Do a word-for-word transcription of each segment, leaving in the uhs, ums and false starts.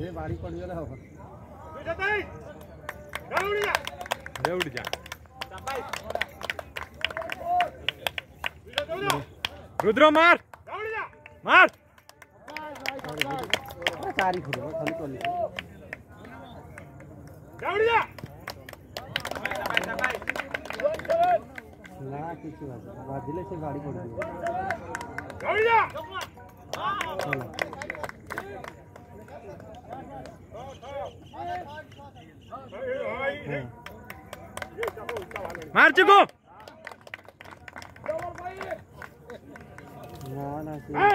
से बाड़ी पड़ गला हो रे उड़ जा रुद्र मार मार चारी फुट खाली टोली गावड़िया ना किसी बात बाजिले से गाड़ी पड़ गई गावड़िया मार चुको ना ना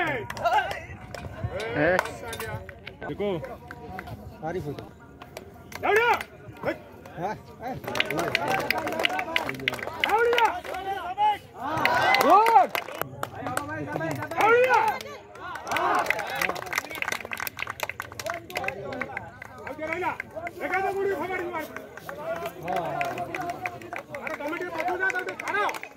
देखो सारी फुट गावड़िया हां गावड़िया गुड गावड़िया आगे राजा देखा तो गुड़ी खबर मार हां अरे कमेटी पहुंच जा तो खड़ा